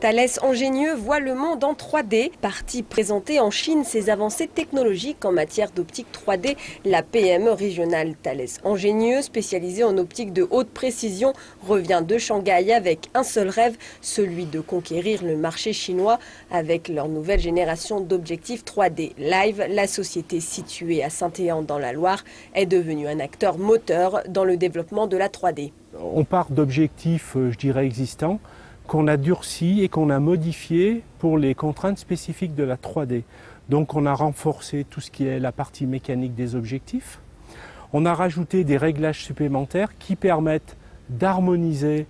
Thales Ingénieux voit le monde en 3D. Partie présenter en Chine ses avancées technologiques en matière d'optique 3D, la PME régionale Thales Ingénieux, spécialisée en optique de haute précision, revient de Shanghai avec un seul rêve, celui de conquérir le marché chinois. Avec leur nouvelle génération d'objectifs 3D Live, la société située à Saint-Éan dans la Loire est devenue un acteur moteur dans le développement de la 3D. On part d'objectifs, je dirais, existants, qu'on a durcis et qu'on a modifiés pour les contraintes spécifiques de la 3D. Donc on a renforcé tout ce qui est la partie mécanique des objectifs. On a rajouté des réglages supplémentaires qui permettent d'harmoniser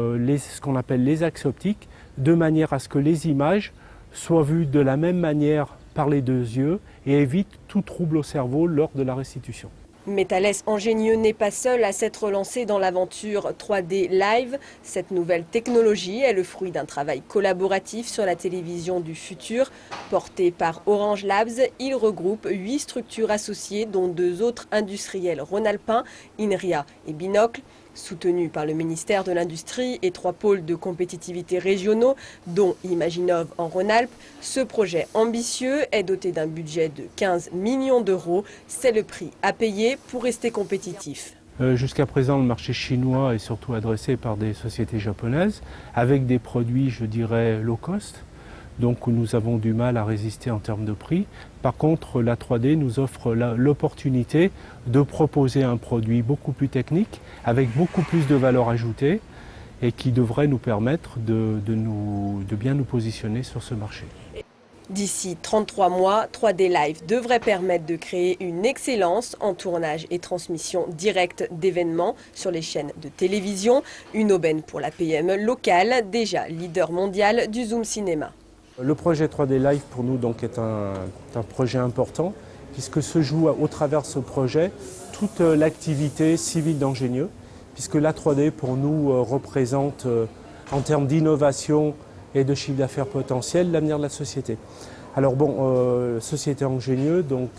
ce qu'on appelle les axes optiques, de manière à ce que les images soient vues de la même manière par les deux yeux et évitent tout trouble au cerveau lors de la restitution. Mais Thales Ingénieux n'est pas seul à s'être lancé dans l'aventure 3D Live. Cette nouvelle technologie est le fruit d'un travail collaboratif sur la télévision du futur. Porté par Orange Labs, il regroupe 8 structures associées, dont 2 autres industriels rhône-alpins, INRIA et Binocle. Soutenu par le ministère de l'Industrie et 3 pôles de compétitivité régionaux, dont Imaginov en Rhône-Alpes, ce projet ambitieux est doté d'un budget de 15 millions d'euros. C'est le prix à payer pour rester compétitif. Jusqu'à présent, le marché chinois est surtout adressé par des sociétés japonaises, avec des produits, je dirais, low cost. Donc nous avons du mal à résister en termes de prix. Par contre, la 3D nous offre l'opportunité de proposer un produit beaucoup plus technique, avec beaucoup plus de valeur ajoutée, et qui devrait nous permettre de bien nous positionner sur ce marché. D'ici 33 mois, 3D Live devrait permettre de créer une excellence en tournage et transmission directe d'événements sur les chaînes de télévision. Une aubaine pour la PME locale, déjà leader mondial du Zoom Cinéma. Le projet 3D Live pour nous donc est un projet important puisque se joue au travers de ce projet toute l'activité civile d'Ingénieux, puisque la 3D pour nous représente en termes d'innovation et de chiffre d'affaires potentiel l'avenir de la société. Alors bon, Société Ingénieux donc,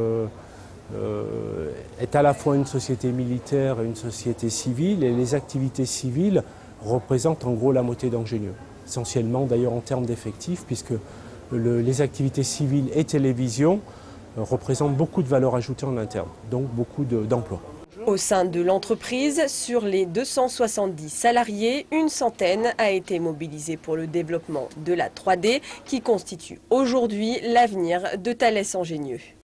est à la fois une société militaire et une société civile, et les activités civiles représentent en gros la moitié d'Ingénieux. Essentiellement d'ailleurs en termes d'effectifs, puisque les activités civiles et télévision représentent beaucoup de valeur ajoutée en interne, donc beaucoup d'emplois. Au sein de l'entreprise, sur les 270 salariés, une centaine a été mobilisée pour le développement de la 3D qui constitue aujourd'hui l'avenir de Thales Ingénieux.